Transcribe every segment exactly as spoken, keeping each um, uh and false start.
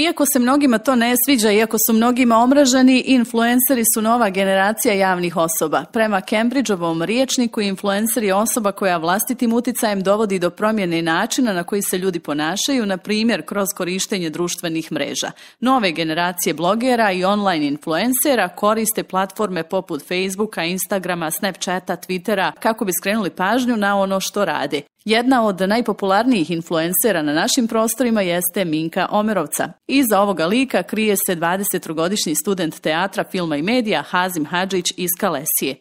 Iako se mnogima to ne sviđa, iako su mnogima omraženi, influenceri su nova generacija javnih osoba. Prema Cambridgeovom rječniku, influencer je osoba koja vlastitim uticajem dovodi do promjene načina na koji se ljudi ponašaju, na primjer kroz korištenje društvenih mreža. Nove generacije blogera i online influencera koriste platforme poput Facebooka, Instagrama, Snapchata, Twittera kako bi skrenuli pažnju na ono što rade. Jedna od najpopularnijih influencera na našim prostorima jeste Minka Omerovca. Iza ovoga lika krije se dvadesettrogodišnji student teatra, filma i medija Hazim Hadžić iz Kalesije.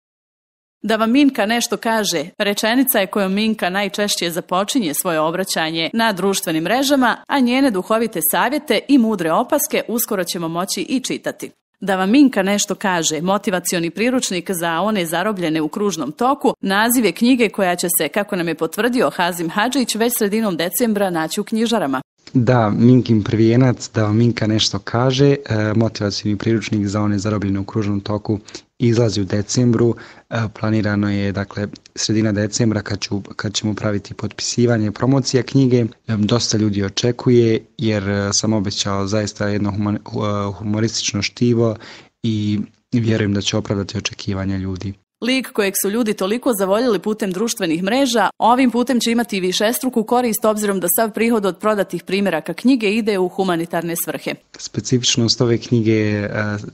Da vam Minka nešto kaže, rečenica je kojom Minka najčešće započinje svoje obraćanje na društvenim mrežama, a njene duhovite savjete i mudre opaske uskoro ćemo moći i čitati. Da vam Minka nešto kaže, motivacioni priručnik za one zarobljene u kružnom toku, naziv je knjige koja će se, kako nam je potvrdio Hazim Hadžić, već sredinom decembra naći u knjižarama. Da, Minkin prvijenac, da vam Minka nešto kaže, motivacioni priručnik za one zarobljene u kružnom toku izlazi u decembru. Planirano je, dakle, sredina decembra kad, ću, kad ćemo praviti potpisivanje promocija knjige. Dosta ljudi očekuje jer sam obećao zaista jedno humoristično štivo i vjerujem da će opravdati očekivanja ljudi. Lik kojeg su ljudi toliko zavoljeli putem društvenih mreža, ovim putem će imati višestruku korist obzirom da sav prihod od prodatih primjeraka knjige ide u humanitarne svrhe. Specifičnost ove knjige je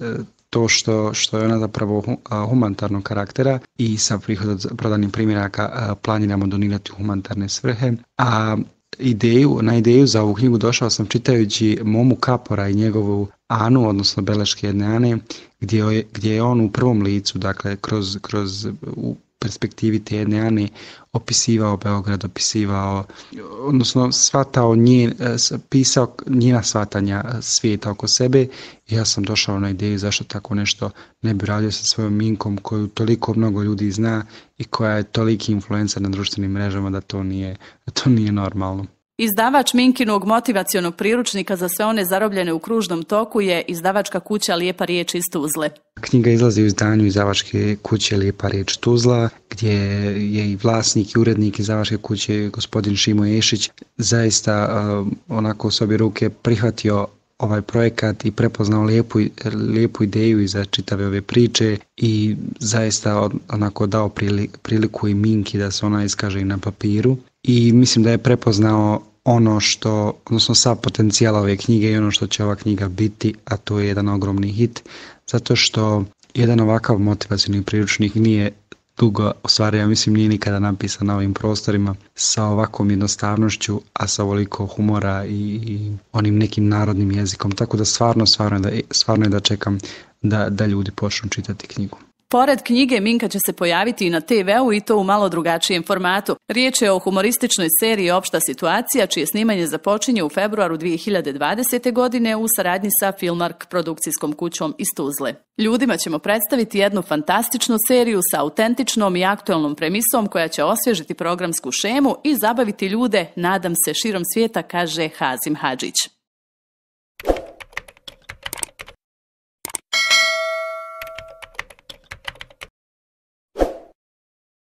to što, što je ona zapravo humanitarnog karaktera i sav prihod od prodanih primjeraka planiramo donirati u humanitarne svrhe. A ideju, na ideju za ovu knjigu došao sam čitajući Momu Kapora i njegovu Anu, odnosno beleške jedne Ane, gdje je, gdje je on u prvom licu, dakle kroz, kroz u perspektivi te jedne Ane opisivao Beograd, opisivao, odnosno shvatao njen, pisao njena shvatanja svijeta oko sebe. I ja sam došao na ideju zašto tako nešto ne bi radio sa svojom Minkom koju toliko mnogo ljudi zna i koja je toliki influencer na društvenim mrežama da to nije, da to nije normalno. Izdavač Minkinog motivacionog priručnika za sve one zarobljene u kružnom toku je izdavačka kuća Lijepa riječ iz Tuzle. Knjiga izlazi u izdanju izdavačke kuće Lijepa riječ Tuzla, gdje je i vlasnik i urednik izdavačke kuće gospodin Šimo Ješić zaista uh, onako s obje ruke prihvatio ovaj projekat i prepoznao lijepu, lijepu ideju iza čitave ove priče i zaista onako dao priliku i Minki da se ona iskaže i na papiru. I mislim da je prepoznao ono što, odnosno sav potencijal ove knjige i ono što će ova knjiga biti, a to je jedan ogromni hit, zato što jedan ovakav motivacioni priručnik nije dugo, u stvari ja mislim nije nikada napisan na ovim prostorima sa ovakvom jednostavnošću, a sa ovoliko humora i, i onim nekim narodnim jezikom, tako da stvarno, stvarno, da, stvarno je da čekam da, da ljudi počnu čitati knjigu. Pored knjige, Minka će se pojaviti i na te veu i to u malo drugačijem formatu. Riječ je o humorističnoj seriji Opšta situacija, čije snimanje započinje u februaru dvije hiljade dvadesete. godine u saradnji sa Filmark produkcijskom kućom iz Tuzle. Ljudima ćemo predstaviti jednu fantastičnu seriju sa autentičnom i aktualnom premisom koja će osvježiti programsku šemu i zabaviti ljude, nadam se, širom svijeta, kaže Hazim Hadžić.